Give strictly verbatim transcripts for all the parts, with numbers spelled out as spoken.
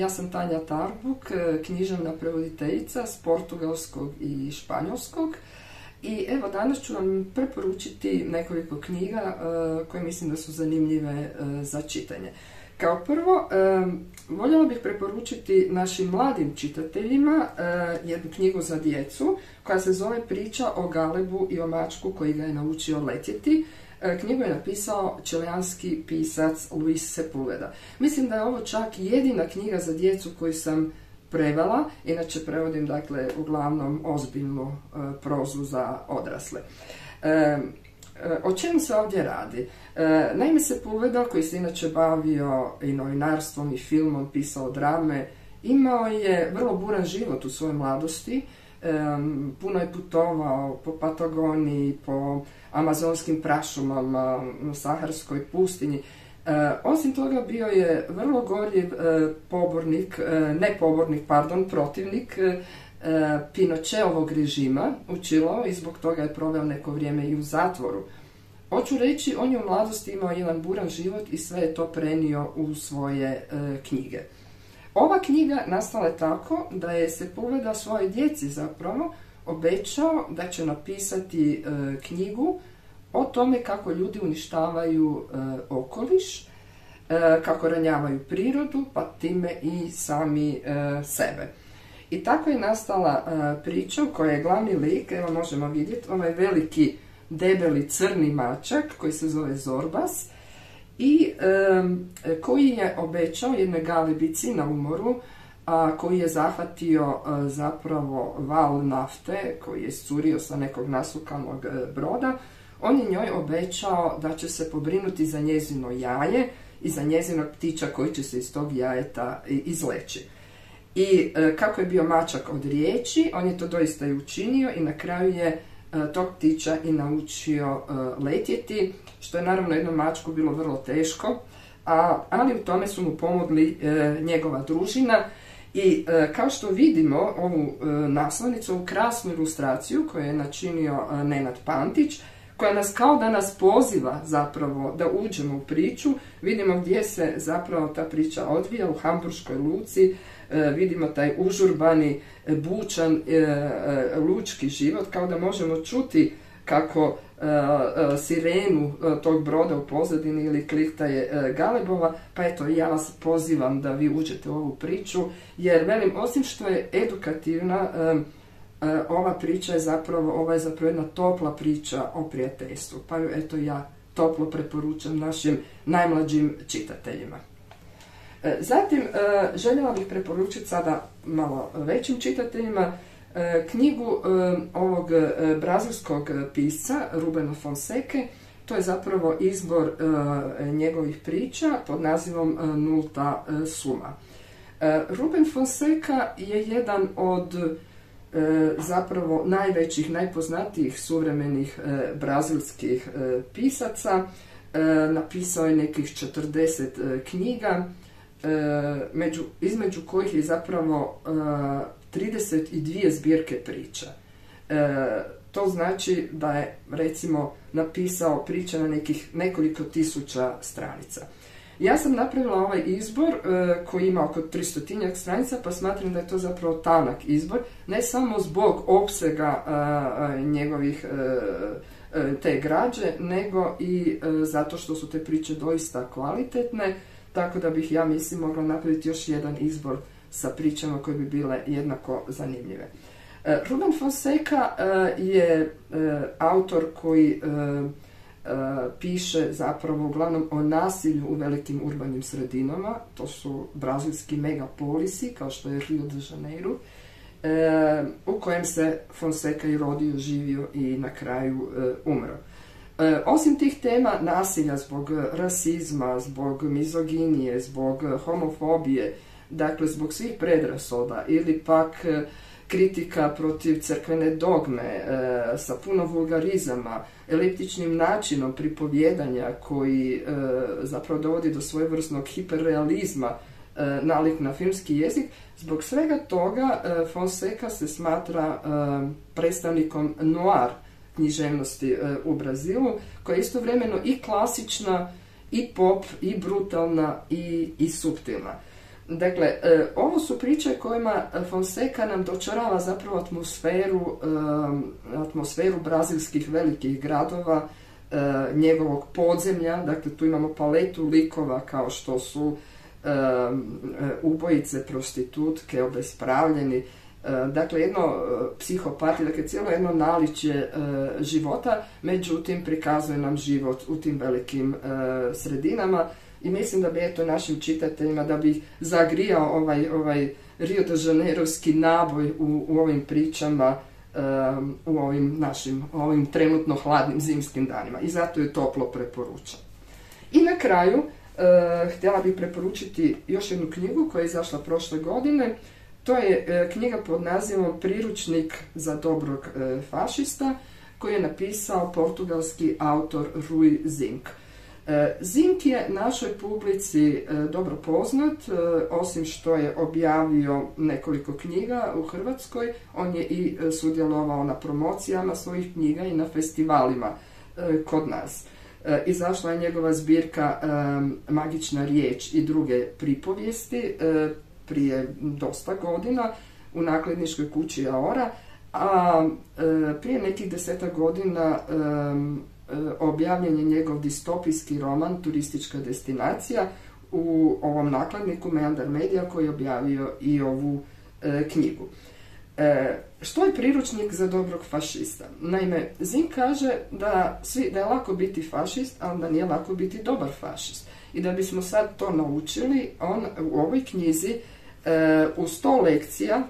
ja sam Tanja Tarbuk, književna prevoditeljica s portugalskog i španjolskog. I evo, danas ću vam preporučiti nekoliko knjiga koje mislim da su zanimljive za čitanje. Kao prvo, voljela bih preporučiti našim mladim čitateljima jednu knjigu za djecu koja se zove Priča o Galebu i o mačku koji ga je naučio letjeti. Knjigu je napisao čileanski pisac Luis Sepulveda. Mislim da je ovo čak jedina knjiga za djecu koju sam prevela, inače prevodim dakle uglavnom ozbiljnu e, prozu za odrasle. E, e, o čemu se ovdje radi? E, naime, Sepulveda, koji se inače bavio i novinarstvom i filmom, pisao drame, imao je vrlo buran život u svojoj mladosti. E, puno je putovao po Patagoniji, po amazonskim prašumama, saharskoj pustinji. E, osim toga bio je vrlo gorljiv e, pobornik, e, ne pobornik, pardon, protivnik e, Pinochetovog režima u Čileu i zbog toga je proveo neko vrijeme i u zatvoru. Hoću reći, on je u mladosti imao jedan buran život i sve je to prenio u svoje e, knjige. Ova knjiga nastala je tako da je Sepulveda svojoj djeci zapravo obećao da će napisati e, knjigu o tome kako ljudi uništavaju e, okoliš, e, kako ranjavaju prirodu, pa time i sami e, sebe. I tako je nastala e, priča u kojoj je glavni lik, evo možemo vidjeti, ovaj veliki, debeli, crni mačak koji se zove Zorbas i e, koji je obećao jednoj galebici na umoru, a koji je zahvatio a, zapravo val nafte koji je iscurio sa nekog nasukanog e, broda. On je njoj obećao da će se pobrinuti za njezino jaje i za njezinog ptića koji će se iz tog jajeta izleći. I e, kako je bio mačak od riječi, on je to doista i učinio i na kraju je e, tog ptića i naučio e, letjeti, što je naravno jednom mačku bilo vrlo teško, a, ali u tome su mu pomogli e, njegova družina. I e, kao što vidimo ovu e, naslovnicu, ovu krasnu ilustraciju koju je načinio e, Nenad Pantić, koja nas kao da nas poziva zapravo da uđemo u priču. Vidimo gdje se zapravo ta priča odvija, u Hamburškoj luci, e, vidimo taj užurbani, e, bučan e, e, lučki život, kao da možemo čuti kako e, e, sirenu e, tog broda u pozadini ili klihtaje e, galebova, pa eto, ja vas pozivam da vi uđete u ovu priču, jer velim, osim što je edukativna, e, e, ova priča je zapravo, ova je zapravo jedna topla priča o prijateljstvu, pa ju eto ja toplo preporučam našim najmlađim čitateljima. E, zatim, e, željela bih preporučiti sada malo većim čitateljima knjigu ovog brazilskog pisca Rubena Fonseke. To je zapravo izbor njegovih priča pod nazivom Nulta suma. Ruben Fonseca je jedan od zapravo najvećih, najpoznatijih suvremenih brazilskih pisaca. Napisao je nekih četrdeset knjiga, među, između kojih je zapravo trideset dvije zbirke priča. E, to znači da je, recimo, napisao priče na nekih nekoliko tisuća stranica. Ja sam napravila ovaj izbor e, koji ima oko tristotinjak stranica, pa smatram da je to zapravo tanak izbor, ne samo zbog opsega e, njegovih e, te građe, nego i e, zato što su te priče doista kvalitetne, tako da bih, ja mislim, mogla napraviti još jedan izbor sa pričama koje bi bile jednako zanimljive. E, Ruben Fonseca e, je e, autor koji e, e, piše zapravo uglavnom o nasilju u velikim urbanim sredinama. To su brazilski megapolisi, kao što je Rio de Janeiro, e, u kojem se Fonseca i rodio, živio i na kraju e, umro. E, osim tih tema nasilja zbog rasizma, zbog mizoginije, zbog homofobije, dakle zbog svih predrasoda ili pak kritika protiv crkvene dogme e, sa puno vulgarizama, eliptičnim načinom pripovjedanja koji e, zapravo dovodi do svojevrsnog hiperrealizma e, nalik na filmski jezik, zbog svega toga e, Fonseca se smatra e, predstavnikom noir književnosti e, u Brazilu, koja je istovremeno i klasična, i pop, i brutalna, i, i suptilna. Dakle, ovo su priče kojima Fonseca nam dočarava zapravo atmosferu, atmosferu brazilskih velikih gradova, njegovog podzemlja. Dakle, tu imamo paletu likova kao što su ubojice, prostitutke, obespravljeni. Dakle, jedno psihopati, dakle, cijelo jedno naličje života, međutim, prikazuje nam život u tim velikim sredinama. I mislim da bi eto našim čitateljima, da bi zagrijao ovaj, ovaj Rio de Janeirovski naboj u, u ovim pričama, um, u ovim našim, ovim trenutno hladnim zimskim danima. I zato je toplo preporučam. I na kraju, uh, htjela bih preporučiti još jednu knjigu koja je izašla prošle godine. To je uh, knjiga pod nazivom Priručnik za dobrog uh, fašista, koju je napisao portugalski autor Rui Zinck. Zinck je našoj publici dobro poznat, osim što je objavio nekoliko knjiga u Hrvatskoj, on je i sudjelovao na promocijama svojih knjiga i na festivalima kod nas. Izašla je njegova zbirka Magična riječ i druge pripovijesti prije dosta godina u nakladničkoj kući Aora, a prije nekih desetak godina objavljen je njegov distopijski roman Turistička destinacija u ovom nakladniku Meandar Media, koji je objavio i ovu e, knjigu. E, što je priručnik za dobrog fašista? Naime, Zinck kaže da, svi, da je lako biti fašist, ali da nije lako biti dobar fašist. I da bismo sad to naučili, on u ovoj knjizi e, u sto lekcija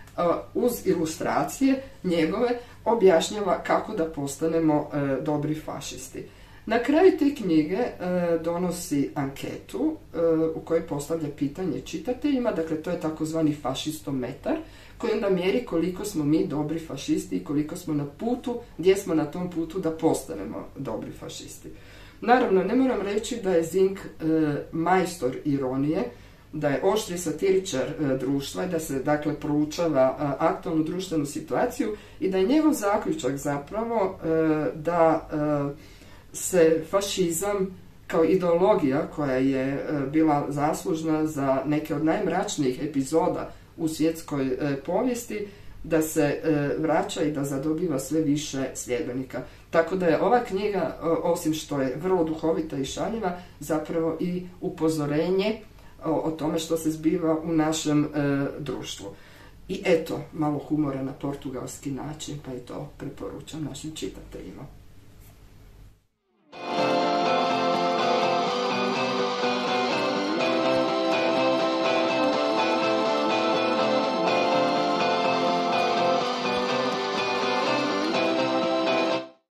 uz ilustracije njegove objašnjava kako da postanemo e, dobri fašisti. Na kraju te knjige e, donosi anketu e, u kojoj postavlja pitanje čitateljima, dakle to je takozvani fašistometar, koji onda mjeri koliko smo mi dobri fašisti i koliko smo na putu, gdje smo na tom putu da postanemo dobri fašisti. Naravno, ne moram reći da je Zinck e, majstor ironije, da je oštri satiričar e, društva i da se dakle proučava a, aktualnu društvenu situaciju i da je njegov zaključak zapravo e, da e, se fašizam kao ideologija koja je e, bila zaslužna za neke od najmračnijih epizoda u svjetskoj e, povijesti, da se e, vraća i da zadobiva sve više sljedbenika. Tako da je ova knjiga, osim što je vrlo duhovita i šaljiva, zapravo i upozorenje o tome što se zbiva u našem e, društvu. I eto, malo humora na portugalski način, pa i to preporučam našim čitateljima.